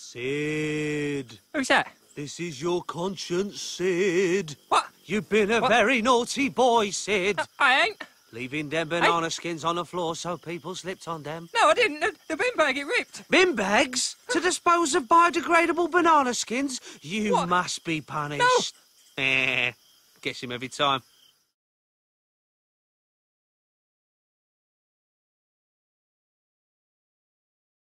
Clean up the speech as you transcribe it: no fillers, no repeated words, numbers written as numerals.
Sid. Who's that? This is your conscience, Sid. What? You've been a very naughty boy, Sid. I ain't. Leaving them banana skins on the floor so people slipped on them. No, I didn't. The bin bag, it ripped. Bin bags? To dispose of biodegradable banana skins? You What? must be punished. No. Gets him every time.